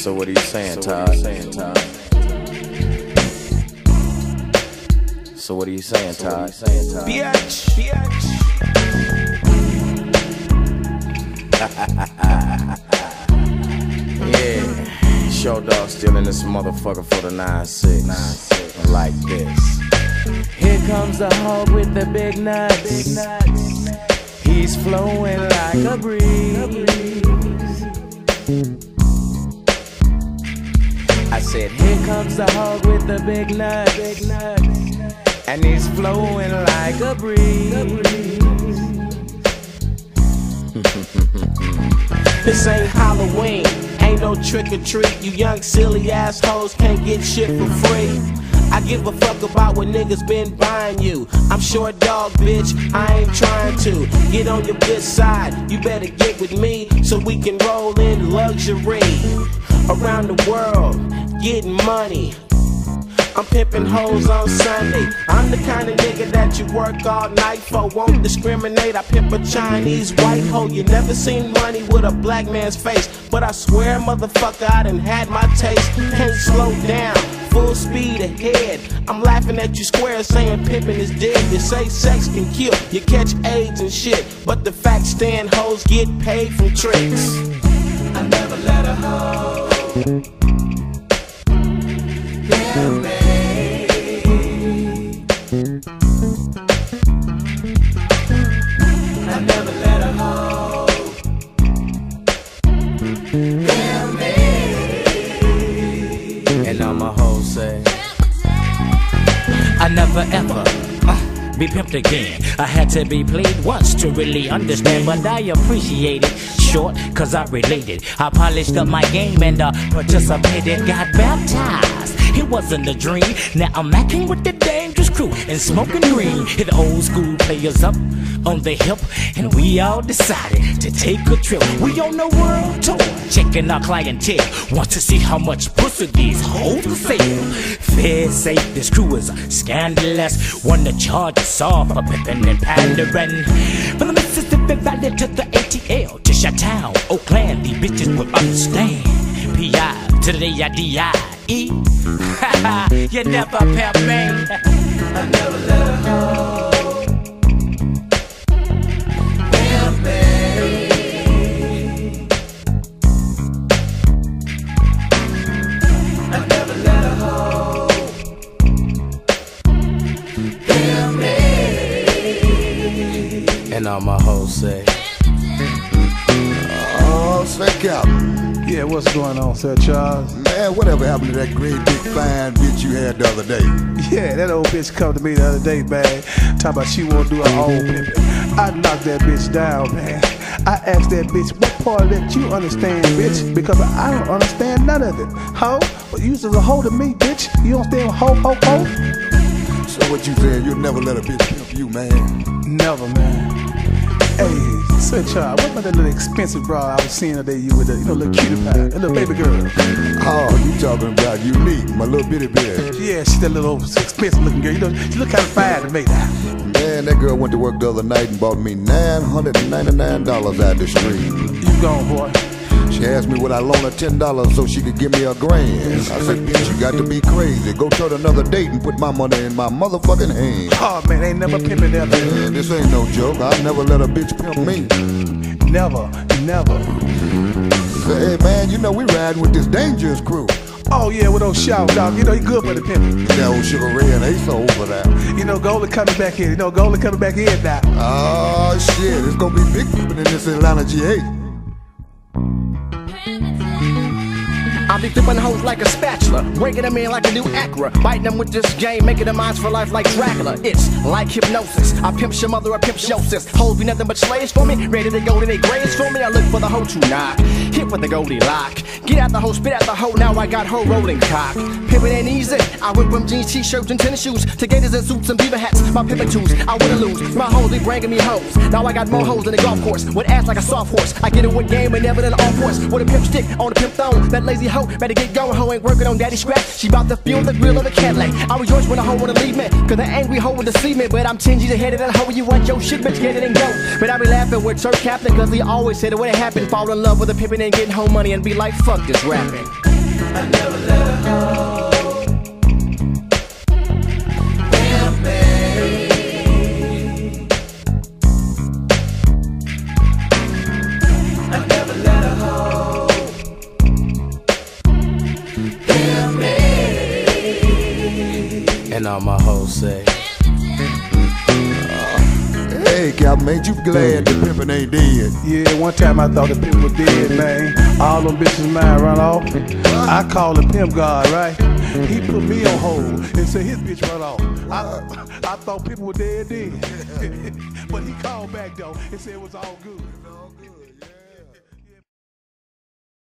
So what are you saying, Todd? So what are you saying, Todd? Bitch. Yeah, Show Dog still in this motherfucker for the 9-6. Like this. Here comes the hog with the big nuts. He's flowing like a breeze. I said, here comes the hog with the big nuts, and he's flowing like a breeze. This ain't Halloween, ain't no trick or treat. You young silly assholes can't get shit for free. I give a fuck about what niggas been buying you. I'm short dog, bitch, I ain't trying to get on your good side. You better get with me so we can roll in luxury. Around the world, getting money. I'm pimping hoes on Sunday. I'm the kind of nigga that you work all night for. Won't discriminate, I pimp a Chinese white hoe. You never seen money with a black man's face, but I swear, motherfucker, I done had my taste. Can't slow down, full speed ahead. I'm laughing at you square saying pimping is dead. You say sex can kill, you catch AIDS and shit, but the fact stand hoes get paid from tricks. I never let a hoe kill me. I never let a hoe kill me. And all my hoes say, I never ever be pimped again. I had to be played once to really understand, but I appreciate it. Short, cause I related. I polished up my game and participated. Got baptized, it wasn't a dream. Now I'm acting with the dangerous crew and smoking green. Hit the old school players up on the hip, and we all decided to take a trip. We on the world tour, checking our clientele. Want to see how much pussy these hoes will sell. Fair say this crew is scandalous. Wanna charge us all for pimping and pandering. From the Mississippi Valley to the ATL to Chi-Town, Oakland, these bitches will understand. P.I. to the A-I-D-I-E. You never pimp me. I never let a hoe pimp me. I never let a hoe pimp me. and all my hoes say, Oh, say Calvin. Yeah, what's going on, Sir Charles? Man, whatever happened to that great big fine bitch you had the other day? Yeah, that old bitch come to me the other day, man. Talking about she won't do her own pimping. I knocked that bitch down, man. I asked that bitch, what part of that you understand, bitch? Because I don't understand none of it. Ho? You was a hoe to me, bitch. You don't understand ho, ho, ho? So what you saying, you'll never let a bitch pimp you, man? Never, man. Hey, Sir Charles, what about that little expensive bra I was seeing today you with the, little cutie pie, that little baby girl? Oh, you talking about Unique, my little bitty bitch. Yeah, she's that little expensive looking girl. She look kind of fine to me now. Man, that girl went to work the other night and bought me $999 out the street. You gone, boy. She asked me would I loan her $10 so she could give me $1,000. I said, bitch, you got to be crazy. Go to another date and put my money in my motherfucking hand. Oh, man, ain't never pimping that bitch. Man, this ain't no joke. I never let a bitch pimp me. Never. Say, hey, man, you know we riding with this dangerous crew. Oh, yeah, with those shout dog. You good for the pimping. That old Sugar Ray and Ace over there. Goldie coming back here. Goldie coming back in now. Oh, shit. It's gonna be big pimping in this Atlanta G8. I be flipping hoes like a spatula, breaking them in like a new Acura, biting them with this game, making them eyes for life like Dracula. It's like hypnosis. I pimp your mother, I pimp your sis. Hoes be nothing but slaves for me, ready to go to their graves for me. I look for the hoe to knock, hit with the Goldie lock. Get out the hoe, spit out the hoe, now I got her rolling cock. Pimpin' ain't easy. I whip from jeans, t-shirts, and tennis shoes to gators and suits and beaver hats. My pimpin' tools, I wouldn't lose. My hoes be bringing me hoes. Now I got more hoes than a golf course, with ass like a soft horse. I get it with game and never than all force. With a pimp stick on the pimp thong, that lazy hoe better get going. Hoe ain't working on daddy scratch. She bout to fuel the grill of the Cadillac. I rejoice when a hoe wanna leave me, cause the angry hoe will deceive me. But I'm 10 G's ahead of that hoe. You want your shit, bitch, get it and go. But I be laughing with Sir Captain, cause he always said it when it happened. Fall in love with a pimpin' and getting home money and be like, fuck this rapping. I never let a hoe pimp me. I never let a hoe pimp me. And all my hoes say, Hey, Captain, ain't you glad the pimpin' ain't dead? Yeah, one time I thought the pimp was dead, man. All them bitches mine run off. I called the pimp god, right? He put me on hold and said his bitch run off. I thought people were dead. But he called back though and said it was all good.